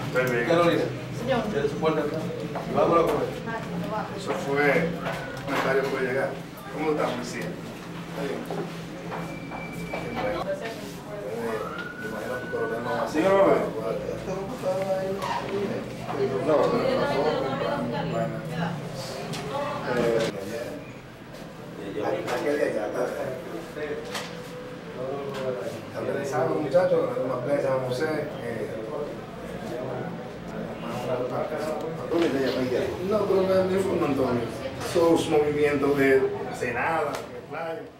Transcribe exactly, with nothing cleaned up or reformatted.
Carolina, Señor. ¿quieres su puerta acá? Vámonos a comer. Eso fue comentario que puede llegar. ¿Cómo estás, policía? Está bien. Me imagino que tu coronel no va a Sí, no, no, no. No, aquel de allá está organizado, muchachos, una playa se llama José. No, pero no es Antonio. Esos movimientos de Senada, de playa.